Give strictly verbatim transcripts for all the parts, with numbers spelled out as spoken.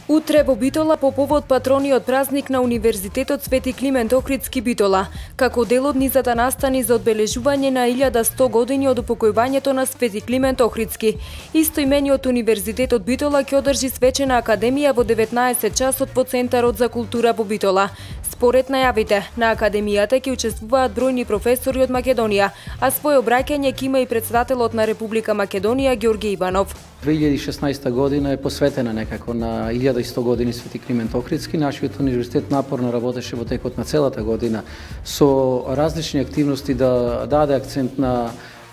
Утре во Битола по повод патрониот празник на Универзитетот Свети Климент Охридски Битола, како дел од низата настани за одбележување на илјада сто години од упокојувањето на Свети Климент Охридски. Истоимениот Универзитетот Битола ќе одржи свечена академија во деветнаесет часот во Центарот за култура во Битола. Според најавите, на академијата ќе учествуваат бројни професори од Македонија, а своје обраќање ќе има и председателот на Република Македонија Ѓорѓе Иванов. две илјади и шеснаесета година е посветена некако на илјада и сто години Свети Климент Охридски. Нашиот универзитет напорно работеше во текот на целата година со различни активности да даде акцент на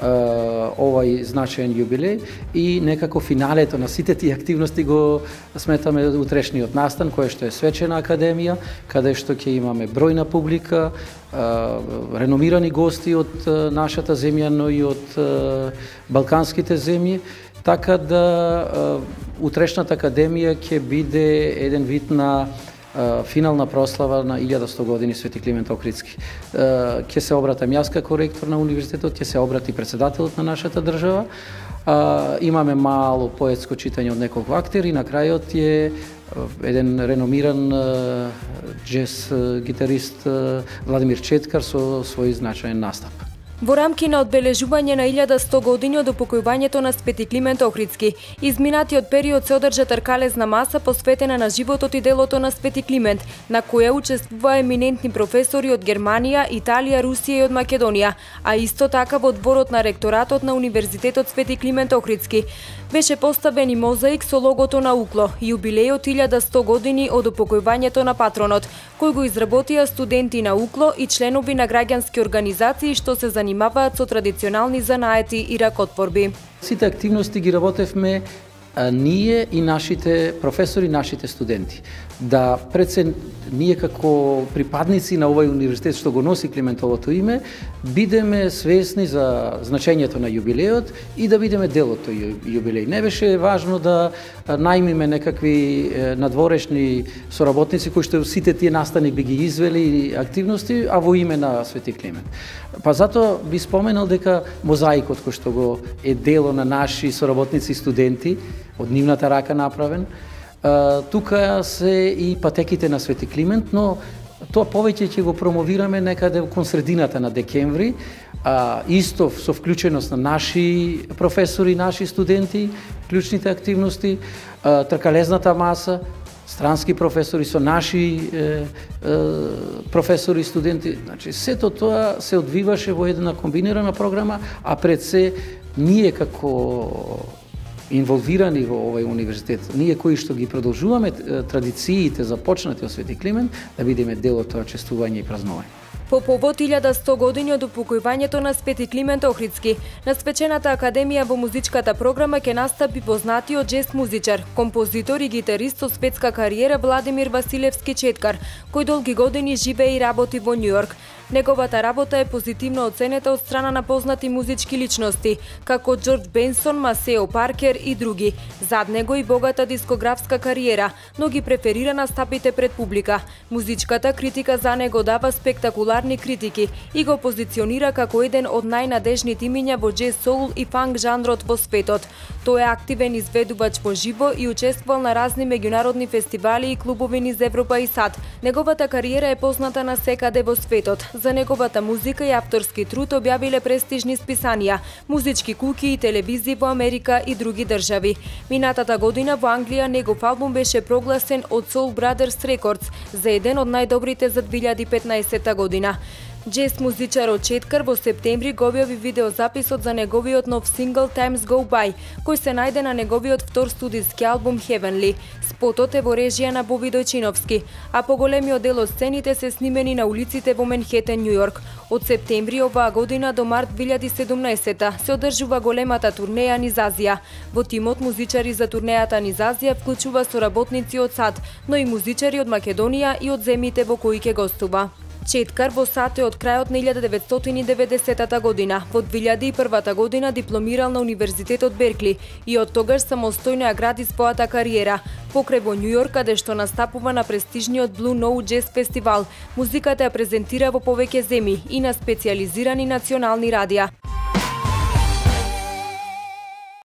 овај значаен јубилеј и некако финалето на сите тие активности го сметаме утрешниот настан, кој што е свечена академија, каде што ќе имаме бројна публика, реномирани гости од нашата земја, но и од балканските земји, така да утрешната академија ќе биде еден вид на финална прослава на илјада сто години Свети Климент Охридски. Ќе се обратам јас како ректор на универзитетот, ќе се обрати председателот на нашата држава. Имаме мало поетско читање од неколку актери, на крајот е еден реномиран джез гитарист Владимир Четкар со свој значаен настап. Во рамки на одбележување на илјада сто години од упокојувањето на Свети Климент Охридски, изминатиот период се одржа тркалезна маса посветена на животот и делото на Свети Климент, на која учествува еминентни професори од Германија, Италија, Русија и од Македонија, а исто така во дворот на ректоратот на Универзитетот Свети Климент Охридски. Беше поставен и мозаик со логото на УКЛО, јубилејот илјада сто години од упокојувањето на патронот, кој го изработија студенти на УКЛО и членови на граѓански организации што се занимаваат со традиционални занаети и ракотворби. Сите активности ги работевме а, ние и нашите професори, нашите студенти. Да пред се ние како припадници на овој универзитет што го носи Климентовото име, бидеме свесни за значењето на јубилејот и да бидеме дел од тој јубилеј. Не беше важно да најмиме некакви надворешни соработници кои што сите тие настани би ги извели активности, а во име на Свети Климент. Па затоа би споменал дека мозаикот кој што го е дело на наши соработници и студенти, од нивната рака направен, Uh, тука се и патеките на Свети Климент, но тоа повеќе ќе го промовираме некаде кон средината на декември, uh, исто со вклученост на наши професори, наши студенти, клучните активности, uh, тркалезната маса, странски професори со наши е, е, професори и студенти. Значи, сето тоа се одвиваше во една комбинирана програма, а пред се ние како инволвирани во овој универзитет, ние кои што ги продолжуваме традициите започнати од Свети Климент, да бидеме дел од тоа чествување и празнување. По повод илјада сто години од упокојувањето на Свети Климент Охридски, на свечената академија во музичката програма ќе настапи познатиот джез музичар, композитор и гитарист со светска кариера Владимир Василевски Четкар, кој долги години живее и работи во Њујорк. Неговата работа е позитивно оценета од страна на познати музички личности, како Џорџ Бенсон, Масео Паркер и други. Зад него и богата дискографска кариера, но ги преферира настапите пред публика. Музичката критика за него дава спектакуларни критики и го позиционира како еден од најнадежните имиња во джез, соул и фанк жанрот во светот. Тој е активен изведувач во живо и учествувал на разни меѓународни фестивали и клубови низ Европа и САД. Неговата кариера е позната на секаде во светот. За неговата музика и авторски труд објавиле престижни списанија, музички куки и телевизии во Америка и други држави. Минатата година во Англија негов албум беше прогласен од Soul Brothers Records за еден од најдобрите за две илјади и петнаесета година. Джез музичарот Четкар во септември го објави видеозаписот за неговиот нов сингл Times Go By, кој се најде на неговиот втор студиски албум Heavenly. Спотот е во режија на Боби Дојчиновски, а поголемиот дел од сцените се снимени на улиците во Менхетен, Њујорк. Од септември оваа година до март две илјади и седумнаесета се одржува големата турнеја низ Азија. Во тимот музичари за турнејата низ Азија вклучува соработници од САД, но и музичари од Македонија и од земјите во кои ќе гостува. Четкар во САД е од крајот на илјада деветстотини и деветдесетата година. Во две илјади и првата година дипломирал на Универзитетот Беркли и од тогаш самостојно ја гради својата кариера. Покрај во Њујорк, каде што настапува на престижниот Blue Note Jazz фестивал, музиката ја презентира во повеќе земји и на специјализирани национални радија.